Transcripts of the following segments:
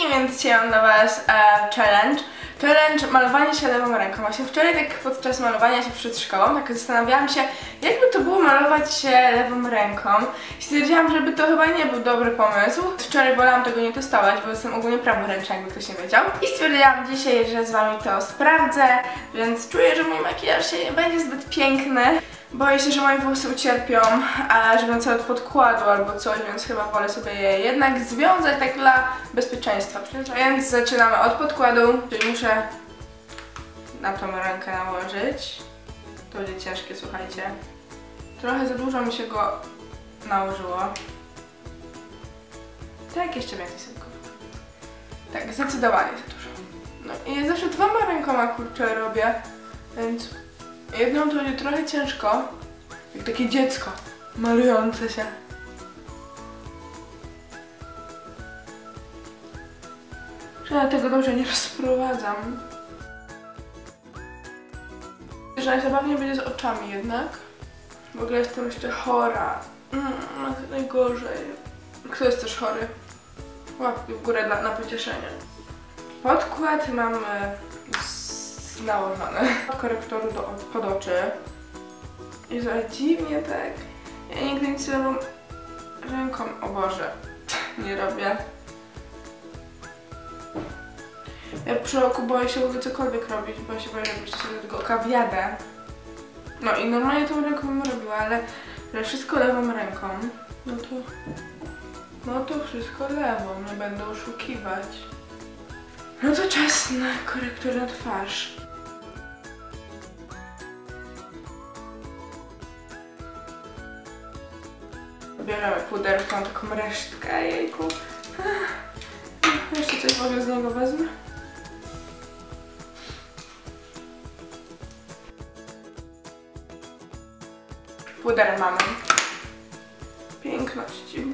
więc dzisiaj mam dla Was challenge. Challenge malowanie się lewą ręką. Właśnie wczoraj tak podczas malowania się przed szkołą tak zastanawiałam się, jakby to było malować się lewą ręką. I stwierdziłam, żeby to chyba nie był dobry pomysł. Wczoraj wolałam tego nie testować, bo jestem ogólnie praworęczna, jakby ktoś nie wiedział. I stwierdziłam dzisiaj, że z Wami to sprawdzę, więc czuję, że mój makijaż się nie będzie zbyt piękny. Boję się, że moje włosy ucierpią, że będę od podkładu albo coś, więc chyba wolę sobie je jednak związać tak dla bezpieczeństwa. Więc zaczynamy od podkładu, czyli muszę na tą rękę nałożyć. To będzie ciężkie, słuchajcie. Trochę za dużo mi się go nałożyło. Tak, jeszcze więcej sobie. Tak, zdecydowanie za dużo. No i ja zawsze dwoma rękoma kurczę robię, więc jedną to będzie trochę ciężko, jak takie dziecko malujące się. Że ja tego dobrze nie rozprowadzam. Że zabawnie będzie z oczami jednak. W ogóle jestem jeszcze chora. Najgorzej. Kto jest też chory? Łapki w górę na pocieszenie. Podkład mamy nałożony od korektoru pod oczy. I to dziwnie tak. Ja nigdy nic lewą ręką, o Boże, nie robię. Ja przy oku boję się w ogóle cokolwiek robić, bo się boję, że się do tego oka wjadę. No i normalnie tą ręką bym robiła, ale wszystko lewą ręką, no to wszystko lewą, nie będę oszukiwać. No to czas na korekturę na twarz. Bierzemy puderką, taką resztkę, jejku. Jeszcze coś w ogóle z niego wezmę. Puder mamy. Piękności.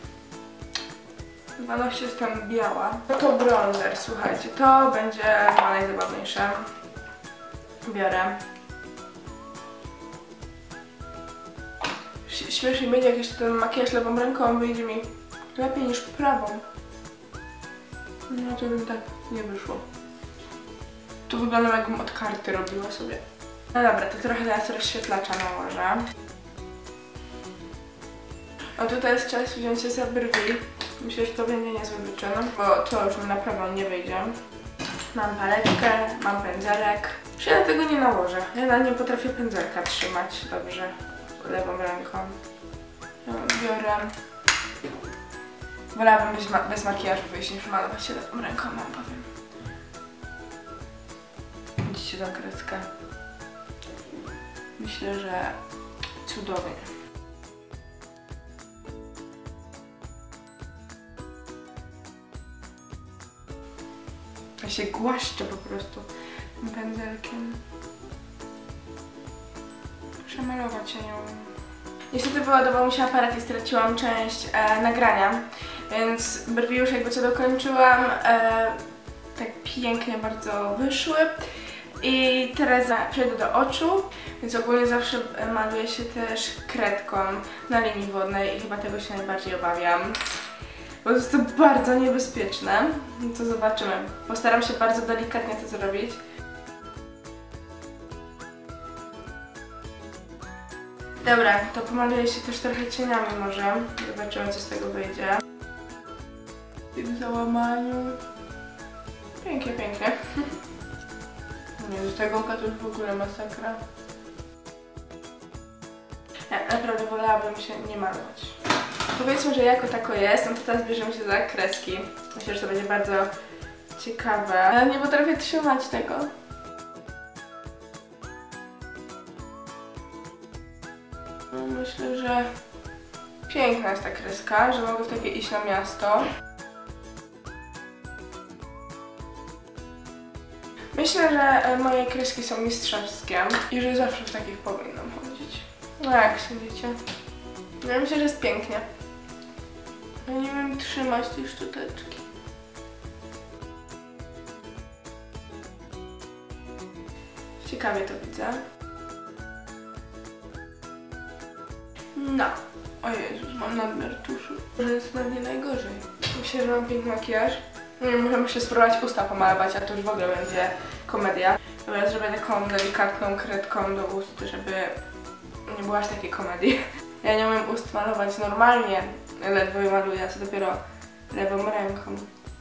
12 jestem biała. No to bronzer, słuchajcie, to będzie chyba najzabawniejsze. Biorę. Śmiesznie będzie, jak jeszcze ten makijaż lewą ręką wyjdzie mi lepiej niż prawą. No to bym tak nie wyszło. Tu wyglądam, jakbym od karty robiła sobie. No dobra, to trochę teraz rozświetlacza nałożę. No tutaj jest czas wziąć się za brwi. Myślę, że to będzie niezły wyczyn, bo to już mi na pewno nie wyjdzie. Mam paletkę, mam pędzelek. Czy ja tego nie nałożę? Ja na nie potrafię pędzelka trzymać dobrze lewą ręką. Ja biorę. Wolałabym bez makijażu wyjść niż malować się lewą ręką, wam powiem. Widzicie tą kreskę? Myślę, że cudownie. Ja się głaszczę po prostu tym pędzelkiem. Przemalować się nią. Niestety wyładował mi się aparat i straciłam część nagrania, więc brwi już jakby co dokończyłam. Tak pięknie bardzo wyszły. I teraz przejdę do oczu, więc ogólnie zawsze maluję się też kredką na linii wodnej i chyba tego się najbardziej obawiam. Bo to jest to bardzo niebezpieczne. To zobaczymy. Postaram się bardzo delikatnie to zrobić. Dobra, to pomaluję się też trochę cieniami może. Zobaczymy, co z tego wyjdzie. W tym załamaniu. Pięknie, pięknie. Nie, z tego oka to już w ogóle masakra. Ja naprawdę wolałabym się nie malować. Powiedzmy, że jako tako jest, no to teraz bierzemy się za kreski. Myślę, że to będzie bardzo ciekawe. Ale nie potrafię trzymać tego. No, myślę, że piękna jest ta kreska, że mogę w takie iść na miasto. Myślę, że moje kreski są mistrzowskie i że zawsze w takich powinnam chodzić. No jak sądzicie? Ja myślę, że jest pięknie. Ja nie wiem trzymać tej szczoteczki. Ciekawie to widzę. No. O Jezus, mam nadmiar tuszu. Że jest na mnie najgorzej. Myślę, że mam piękny makijaż. Muszę spróbować usta pomalować, a to już w ogóle będzie komedia. Dobra, zrobię taką delikatną kredką do ust, żeby nie było aż takiej komedii. Ja nie umiem ust malować normalnie, ledwo je maluję, a co dopiero lewą ręką.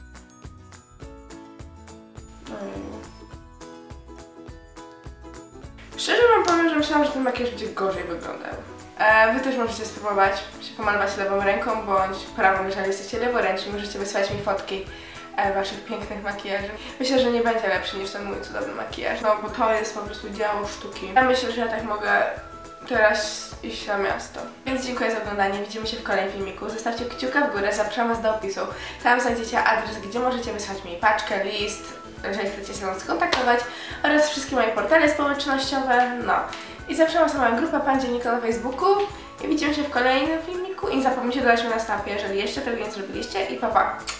Szczerze wam powiem, że myślałam, że ten makijaż będzie gorzej wyglądał. Wy też możecie spróbować się pomalować lewą ręką bądź prawą, jeżeli jesteście leworęczni. Możecie wysłać mi fotki waszych pięknych makijaży. Myślę, że nie będzie lepszy niż ten mój cudowny makijaż, no bo to jest po prostu dzieło sztuki. Ja myślę, że ja tak mogę teraz iść na miasto. Więc dziękuję za oglądanie, widzimy się w kolejnym filmiku. Zostawcie kciuka w górę, zapraszam was do opisu. Tam znajdziecie adres, gdzie możecie wysłać mi paczkę, list, jeżeli chcecie się ze mną skontaktować, oraz wszystkie moje portale społecznościowe, no. I zapraszam was na moją grupę Pan Dziennika na Facebooku i widzimy się w kolejnym filmiku. I nie zapomnijcie dodać mnie na snapie, jeżeli jeszcze tego nie zrobiliście, i pa pa!